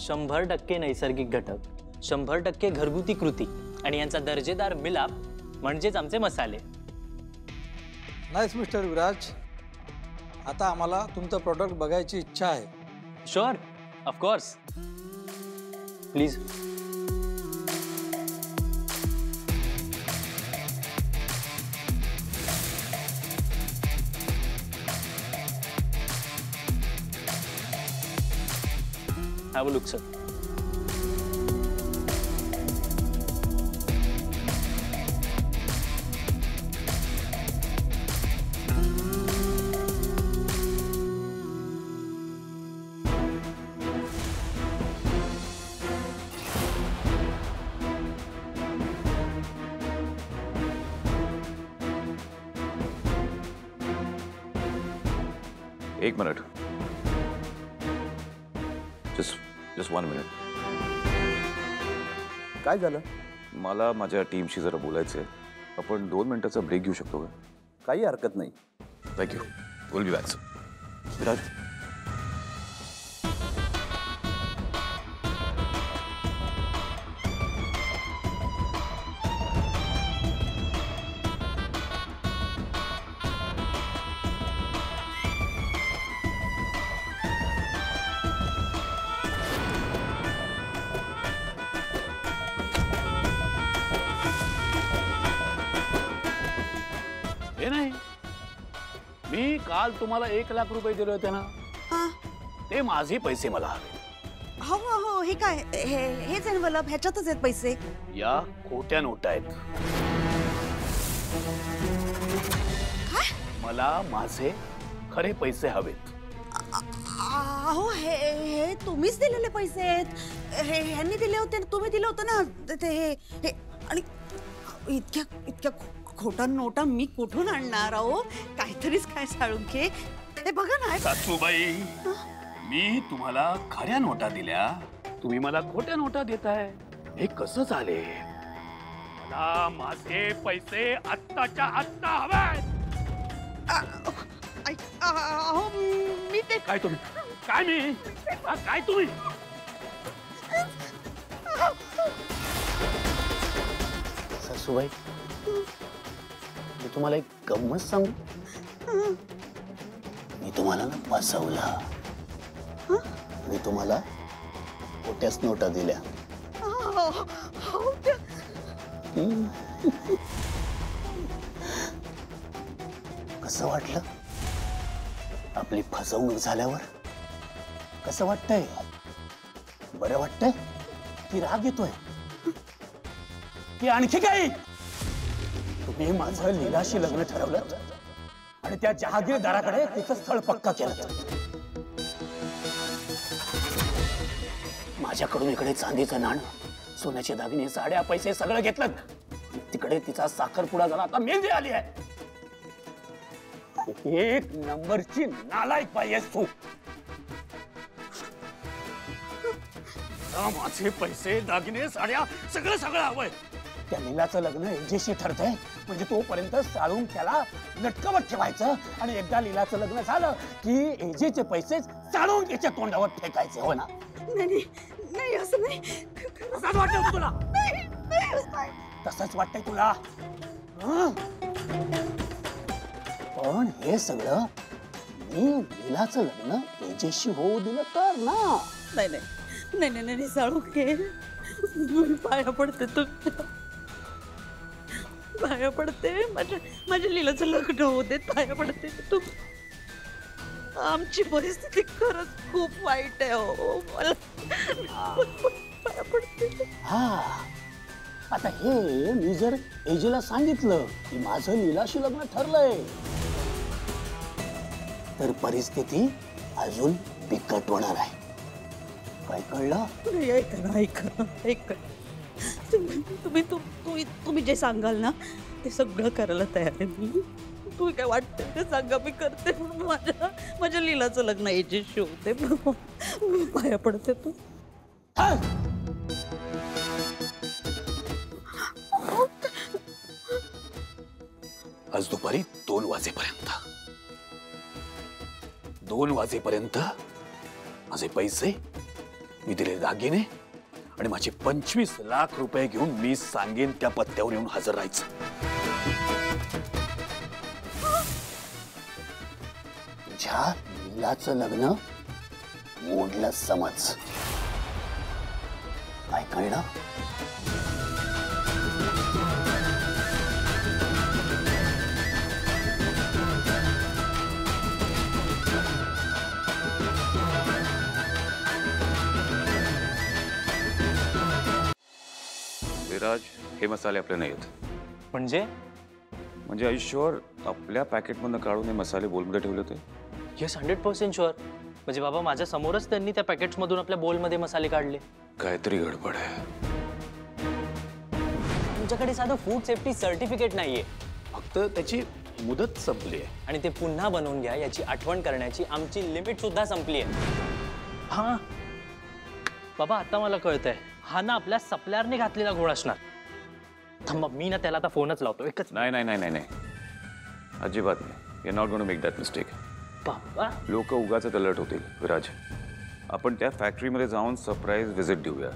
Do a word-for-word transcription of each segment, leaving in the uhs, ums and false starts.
शंभर टक्के नैसर्गिक घटक, शंभर टक्के घरगुती कृती आणि यांचा दर्जेदार मिलाप म्हणजेच आमचे मसाले. Nice mister Viraj. आता आम्हाला तुमचं प्रोडक्ट बघायची इच्छा आहे. Sure, of course. Please. Have a look, sir. एक मिनिट. Just just one minute. काय झालं? मला माझ्या टीमशी जरा बोलायचं आहे. आपण दोन मिनिटाचा ब्रेक घेऊ शकतो का? काही हरकत नाही. Thank you. Will be back. Viraj. नाही, मी काल तुम्हाला एक लाख रुपये दिले होते ना, ते माझे पैसे मला हवे. हो हो हो. हे काय? हे हेच एनवलप, ह्याच्यातच आहेत पैसे. या खोट्या नोटा आहेत. काय? मला माझे खरे पैसे हवेत. अहो हे हे तुम्हीच दिलेले पैसे आहेत. हे ह्यांनी दिले होते, तुम्ही दिले होते ना ते. हे आणि इतक्या इतक्या खोटा नोटा मी कुठून आणणार? आहो काहीतरीच काय साळुंखे. हे बघा ना सासूबाई, मी तुम्हाला खऱ्या नोटा दिल्या, तुम्ही मला खोट्या नोटा देताय. हे कसं चालेल? मला माझे पैसे आत्ताच्या आत्ता हवे. अहो मी ते काय तुम्ही काय मी काय तुम्ही सासूबाई, मी तुम्हाला एक गंमत सांगू. मी तुम्हाला ना फसवला. मी तुम्हाला खोट्याच नोटा दिल्या. कसं वाटलं आपली फसवणूक झाल्यावर? कसं वाटतंय? बरं वाटतंय की राग येतोय की आणखी काही? तुम्ही माझं लीलाशी लग्न ठरवलं आणि त्या जहागीरदाराकडे तिचं स्थळ पक्का केलं. माझ्याकडून इकडे चांदीचं नाणं, सोन्याचे दागिने, साड्या, पैसे सगळं घेतलं. तिकडे तिचा साखरपुडा झाला, आता मेहंदी आली आहे. एक नंबरची नालायक बाई आहेस तू. माझे पैसे, दागिने, साड्या सगळं सगळं हवंय. त्या लीलाचं लग्न एजेशी ठरतंय म्हणजे तोपर्यंत साळून त्याला लटकवत ठेवायचं आणि एकदा लीलाचं लग्न झालं की एजेचे पैसे साळून त्याच्या तोंडावर फेकायचे. हो ना? नाही नाही, असं नाही. तसंच वाटतं तुला? तसंच वाटतंय तुला? पण हे सगळं मी लीलाचं लग्न एजेशी होऊ दिलं तर ना. नाही नाही नाही नाही साळुंखे, पाया पडते तुमच्या, पाया पडते. माझ्या माझ्या लीलाचं लग्न होऊ देत, पाया पडते. तू आमची परिस्थिती खरंच खूप वाईट आहे. हो मला पाया पडते. हा, आता हे मी जर एजेला सांगितलं की माझं लीलाशी लग्न ठरलंय तर परिस्थिती अजून बिकट होणार आहे. काय कळलं? ऐक ना, ऐक ना, ऐक. तुम्ही तुम्ही तुम्ही तुम्ही जे सांगाल ना ते सगळं करायला तयार आहे मी. तुम्ही काय वाटतं ते सांगा, मी करते. माझ्या माझ्या लीलाचं लग्न एजेशी होते. पाया पडते. तू आज दुपारी दोन वाजेपर्यंत दोन वाजेपर्यंत माझे पैसे मी दिलेले दागिने आणि माझे पंचवीस लाख रुपये घेऊन मी सांगेन त्या पत्त्यावर येऊन हजर राहायचं. तुझ्या लीलाचं लग्न मोडलं समज. काय कळलं? विराज, हे मसाले आपले नाही आहेत. म्हणजे म्हणजे आयुष्यावर आपल्या पॅकेटमधनं काढून हे मसाले बोलमध्ये ठेवले होते. Yes hundred percent sure. म्हणजे बाबा माझ्या समोरच त्यांनी त्या पॅकेट्समधून आपल्या बोलमध्ये मसाले काढले. काहीतरी गडबड आहे. तुमच्याकडे साधं फूड सेफ्टी सर्टिफिकेट नाहीये, फक्त त्याची मुदत संपली आहे. आणि ते पुन्हा बनवून घ्या याची आठवण करण्याची आमची लिमिट सुद्धा संपली आहे. हा बाबा, आता मला कळतंय, हा ना आपल्या सप्लायरने घातलेला घोळ असणार. थांबा, मी ना त्याला आता फोनच लावतो. एकच नाही नाही नाही नाही नाही अजिबात नाही. You not going to make that mistake. बाबा, लोक उगाच अलर्ट होतील. विराज, आपण त्या फॅक्टरीमध्ये जाऊन सरप्राईज व्हिजिट देऊया.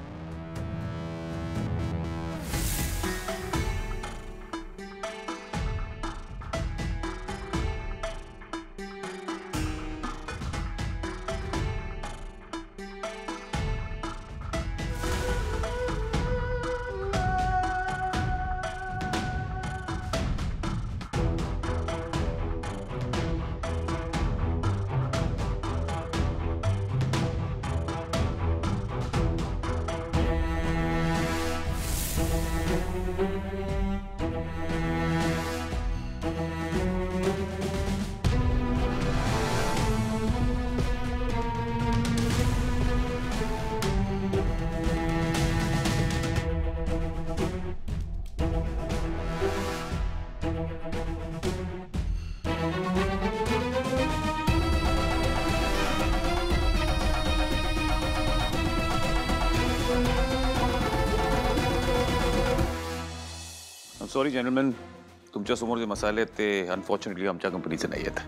सॉरी जेंटलमॅन, तुमच्या समोर जे मसाले आहेत ते अनफॉर्च्युनेटली आमच्या कंपनीचे नाही आहेत.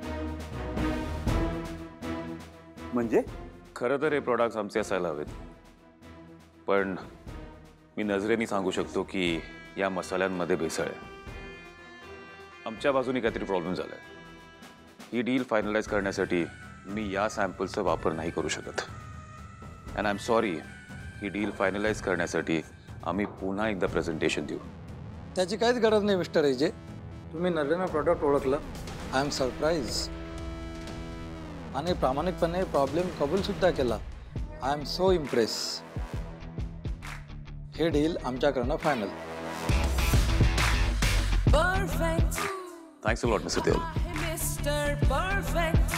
म्हणजे खरं तर हे प्रॉडक्ट्स आमचे असायला हवेत, पण मी नजरेने सांगू शकतो की या मसाल्यांमध्ये भेसळ आहे. आमच्या बाजूने काहीतरी प्रॉब्लेम झाला आहे. ही डील फायनलाइज करण्यासाठी मी या सॅम्पल्सचा वापर नाही करू शकत. अँड आय एम सॉरी, ही डील फायनलाइज करण्यासाठी आम्ही पुन्हा एकदा प्रेझेंटेशन देऊ. त्याची काहीच गरज नाही मिस्टर एजे. तुम्ही नव्यानं प्रॉडक्ट ओळखलं. I am surprise. आणि प्रामाणिकपणे प्रॉब्लेम कबूल सुद्धा केला. I am so impress. हे डील आमच्याकडनं final. Thanks a lot mister Deol. Mister perfect.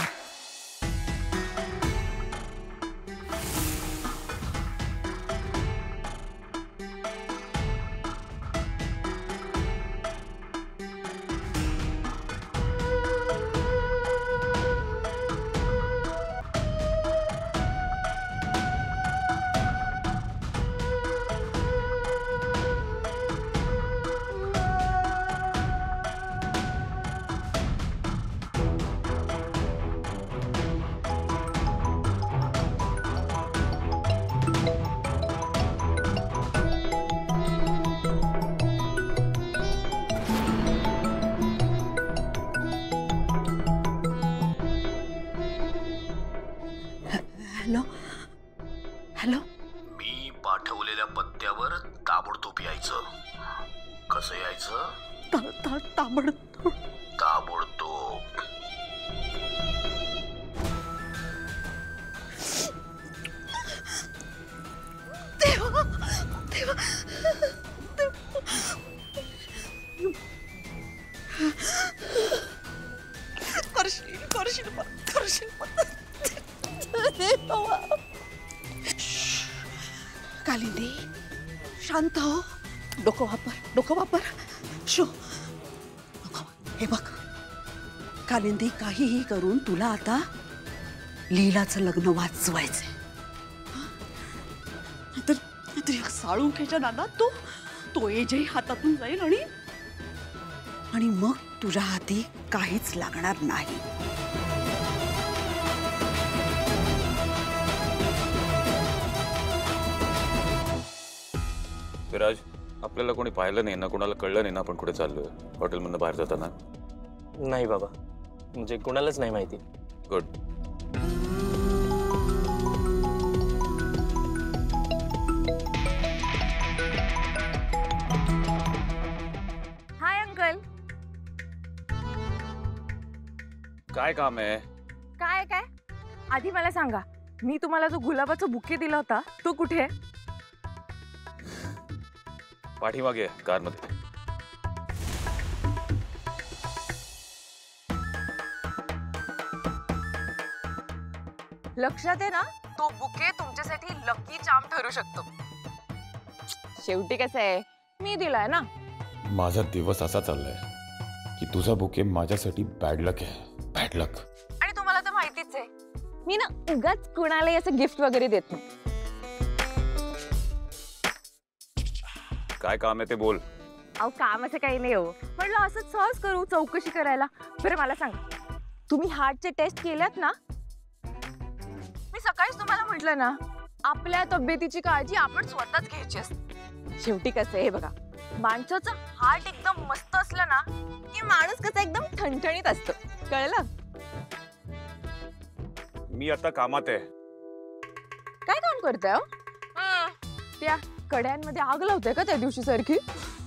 Hello hello. मी पाठवलेल्या पत्त्यावर ताबडतोब यायचं. कसं यायचं? ता ता ताबडतोब. ताबडतोब. देवा देवा करशील करशील करशील. कालिंदी, शांत हो. डोकं वापर डोकं वापर. शो हे बघ, कालिंदी काहीही करून तुला आता लीलाचं लग्न वाचवायचंय. तर तर या साळुंख्याच्या नादात तो तो एजही हातातून जाईल आणि आणि मग तुझ्या हाती काहीच लागणार नाही. विराज, आपल्याला कोणी पाहिलं नाही ना, कोणाला कळलं नाही ना आपण कुठे चाललोय हॉटेलमधनं बाहेर जाताना? नाही बाबा, म्हणजे कोणालाच नाही माहिती. गुड. Hi uncle. काय काम आहे? काय काय आधी मला सांगा, मी तुम्हाला जो गुलाबाचा बुके दिला होता तो कुठे आहे? पाठीमागे कारमध्ये. लक्षात आहे ना, तो बुके तुमच्यासाठी लकी चार्म ठरू शकतो. शेवटी कसं आहे, मी दिलाय ना. माझा दिवस असा चाललाय की तुझा बुके माझ्यासाठी बॅड लक आहे. Bad luck. आणि तुम्हाला तर माहितीच आहे, मी ना उगाच कुणालाही असं गिफ्ट वगैरे देत नाही. काय काम आहे ते बोल. अहो काम असं काही नाही हो, म्हटलं असंच सहज करू चौकशी करायला. बरं मला सांगा, तुम्ही हार्टचे टेस्ट केल्यात ना? मी सकाळीच तुम्हाला म्हटलं ना, आपल्या तब्येतीची काळजी आपण स्वतःच घ्यायची असते. शेवटी कसं आहे बघा, माणसाचं हार्ट एकदम मस्त असलं ना की माणूस कसं एकदम ठणठणीत असतं. कळलं? मी आता कामात आहे. काय काम करताय हो? त्या कड्यांमध्ये आग लावते का त्या दिवशी सारखी?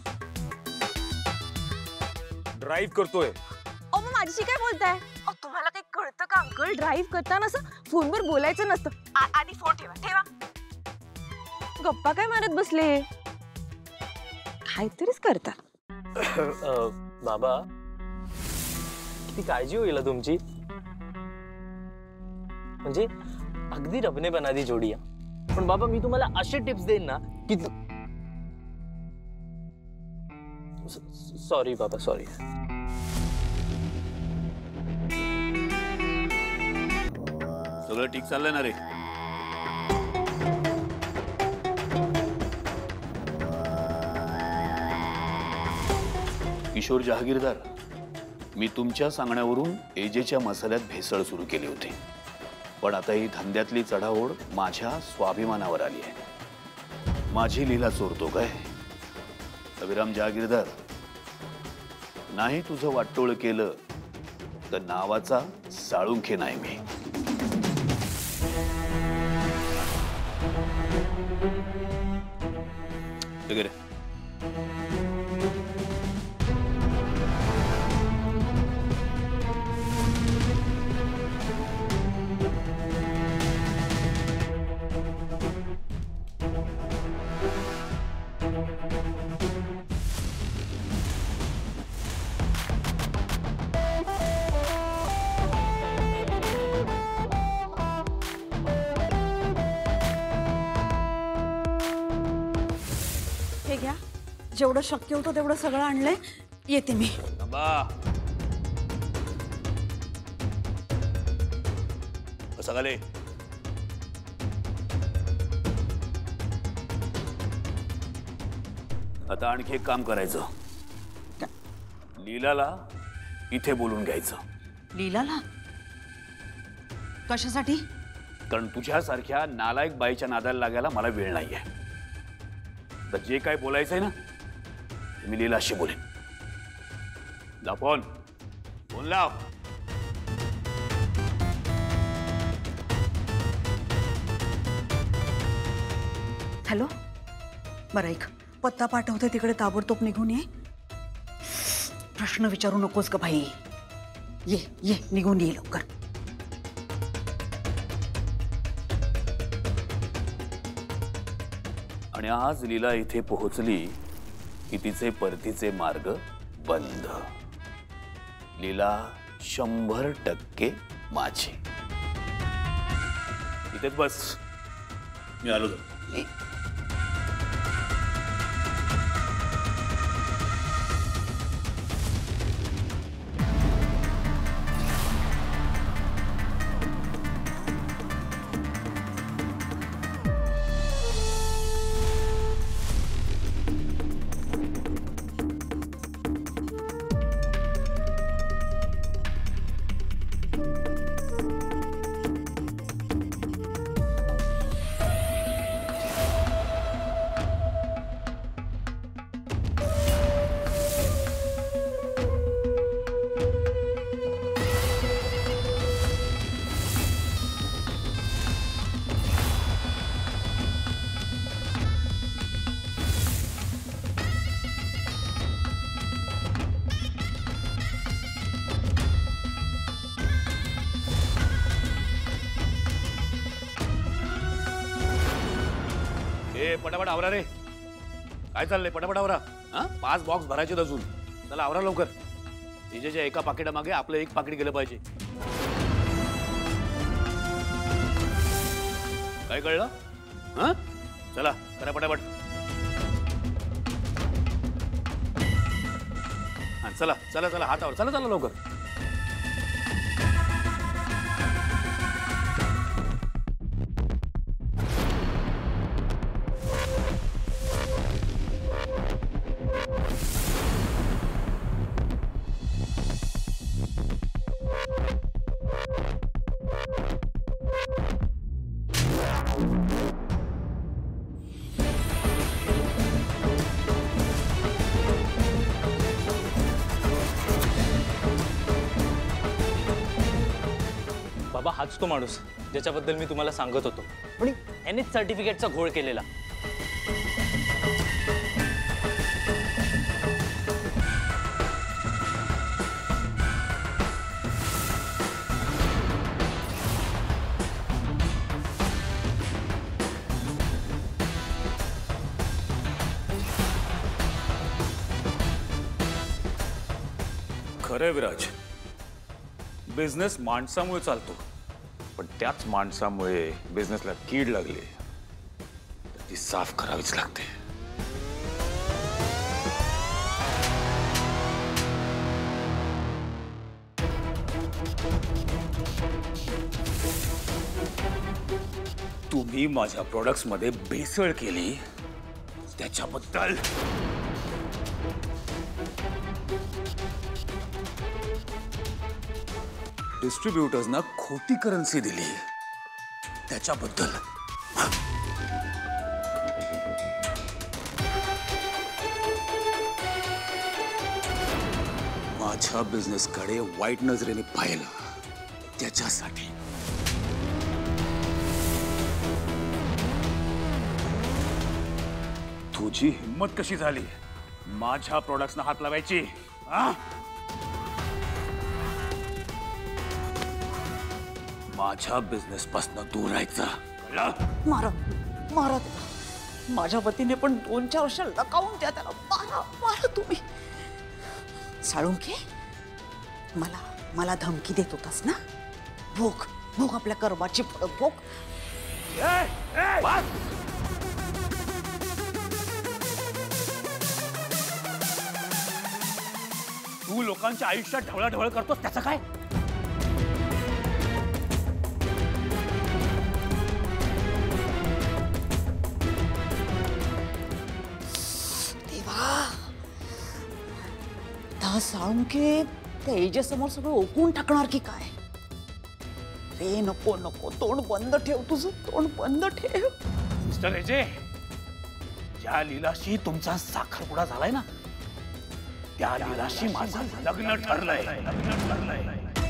ड्राईव्ह करतोय. अहो मग माझ्याशी काय बोलताय? अहो तुम्हाला काही कळतं का अंकल? ड्राईव्ह करताना असं फोनवर बोलायचं नसतं. आधी फोन ठेवा ठेवा. गप्पा काय मारत बसले? काहीतरीच करता. बाबा, किती काळजी होईल तुमची. म्हणजे अगदी रबने बना दी जोडी आहे. पण बाबा, मी तुम्हाला असे टिप्स देईन ना की सॉरी बाबा, सॉरी. सगळं ठीक चाललंय ना रे? किशोर जहागीरदार, मी तुमच्या सांगण्यावरून एजेच्या मसाल्यात भेसळ सुरू केली होती, पण आता ही धंद्यातली चढाओढ माझ्या स्वाभिमानावर आली आहे. माझी लीला चोरतो काय अभिराम जहागीरदार? नाही तुझं वाटोळ केलं तर नावाचा साळुंखे नाही मी. वगैरे हे घ्या, जेवढं शक्य होतं तेवढं सगळं आणलंय. येते मी. सगळे आता आणखी एक काम करायचं. लीलाला इथे बोलून घ्यायचं. लीलाला? कशासाठी? कारण तुझ्यासारख्या नालायक बाईच्या नादाला लागायला मला वेळ नाहीये. तर जे काय बोलायचंय ना, मी लीलाशी बोलेन. ला फोन फोन लाव. हॅलो, बरं ऐक, पत्ता पाठवते तिकडे ताबडतोब निघून ये. प्रश्न विचारू नकोस ग भाई. ये ये निघून ये लवकर. आणि आज लीला इथे पोहोचली की तिचे परतीचे मार्ग बंद. लीला शंभर टक्के माझी. इथेच बस, मी आलो. ए पटापट आवरा रे. काय चाललंय? पटापट आवरा. हा पाच बॉक्स भरायचे अजून. चला आवरा लवकर. एजेच्या एका पाकिटामागे आपलं एक पाकिट गेलं पाहिजे. काय कळलं? हा चला करा पटापट. हा चला चला चला हातावर चला चला लवकर. बाबा हाच तो माणूस ज्याच्याबद्दल मी तुम्हाला सांगत होतो, पण यानेच सर्टिफिकेटचा घोळ केलेला. खरंय विराज, बिझनेस माणसामुळे चालतो, पण त्याच माणसामुळे बिझनेसला कीड लागली तर ती साफ करावीच लागते. तुम्ही माझ्या प्रोडक्ट्स मध्ये भेसळ केली त्याच्याबद्दल डिस्ट्रीब्युटर्सना खोटी करन्सी दिली त्याच्याबद्दल माझ्या बिझनेसकडे वाईट नजरेने पाहिलं त्याच्यासाठी तुझी हिम्मत कशी झाली माझ्या प्रोडक्ट्सना हात लावायची? आ? माझ्या बिझनेस पासून दूर राहायचं. मारा मारा त्याला. माझ्या वतीने पण दोन चार वर्ष लकावून द्या त्याला. मारा मारा तुम्ही. साळुंखे, मला मला धमकी देत होतास ना? भोग भोग आपल्या कर्माची फळं भोग. तू लोकांच्या आयुष्यात ढवळाढवळ करतोस त्याचं काय? साळुंखे त्या एजेसमोर सगळं ओकून टाकणार की काय? रे नको नको, तोंड बंद ठेव, तुझं तोंड बंद ठेव. मिस्टर एजे, ज्या लीलाशी तुमचा साखरपुडा झालाय ना त्या लीलाशी माझं लग्न ठरलंय. लग्न ठरलंय.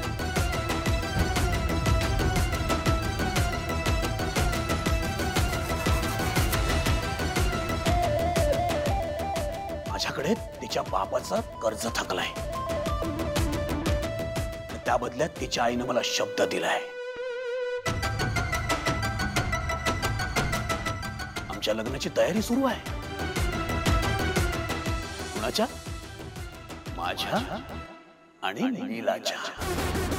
माझ्याकडे तिच्या बाबाचं कर्ज थकलंय. त्या बदल्यात तिच्या आईने मला शब्द दिलाय. आमच्या लग्नाची तयारी सुरू आहे. कुणाच्या? माझ्या आणि नीलाच्या.